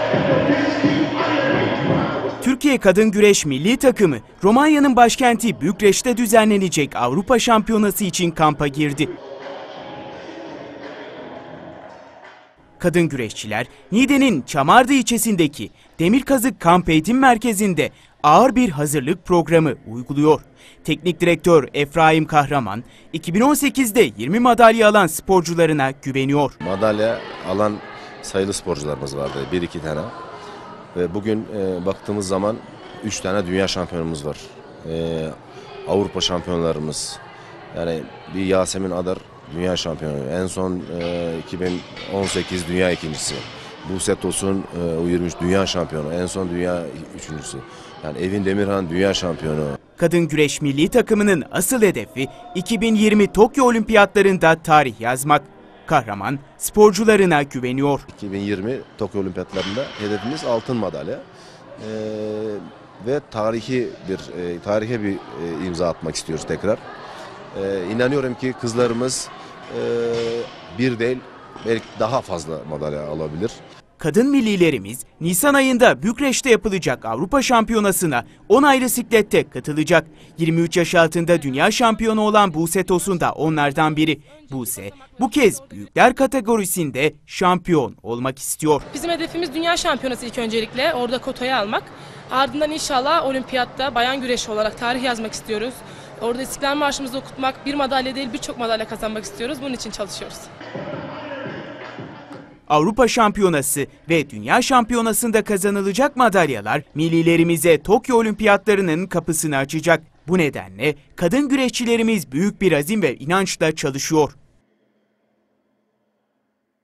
Türkiye Kadın Güreş Milli Takımı, Romanya'nın başkenti Bükreş'te düzenlenecek Avrupa Şampiyonası için kampa girdi. Kadın güreşçiler, Niğde'nin Çamardı ilçesindeki Demirkazık Kamp Eğitim Merkezi'nde ağır bir hazırlık programı uyguluyor. Teknik direktör Efraim Kahraman, 2018'de 20 madalya alan sporcularına güveniyor. Madalya alan sayılı sporcularımız vardı, 1-2 tane. Ve bugün baktığımız zaman 3 tane dünya şampiyonumuz var. Avrupa şampiyonlarımız. Yani bir Yasemin Adar dünya şampiyonu. En son 2018 dünya ikincisi. Buse Tosun U23 dünya şampiyonu. En son dünya üçüncüsü. Yani Evin Demirhan dünya şampiyonu. Kadın güreş milli takımının asıl hedefi 2020 Tokyo Olimpiyatlarında tarih yazmak. Kahraman sporcularına güveniyor. 2020 Tokyo Olimpiyatlarında hedefimiz altın madalya ve tarihe bir imza atmak istiyoruz tekrar. İnanıyorum ki kızlarımız bir değil belki daha fazla madalya alabilir. Kadın millilerimiz Nisan ayında Bükreş'te yapılacak Avrupa Şampiyonası'na 10 ayrı siklette katılacak. 23 yaş altında dünya şampiyonu olan Buse Tosun da onlardan biri. Buse bu kez büyükler kategorisinde şampiyon olmak istiyor. Bizim hedefimiz dünya şampiyonası ilk öncelikle. Orada kotayı almak. Ardından inşallah olimpiyatta bayan güreşi olarak tarih yazmak istiyoruz. Orada İstiklal Marşımızı okutmak, bir madalya değil birçok madalya kazanmak istiyoruz. Bunun için çalışıyoruz. Avrupa Şampiyonası ve Dünya Şampiyonası'nda kazanılacak madalyalar millilerimize Tokyo Olimpiyatlarının kapısını açacak. Bu nedenle kadın güreşçilerimiz büyük bir azim ve inançla çalışıyor.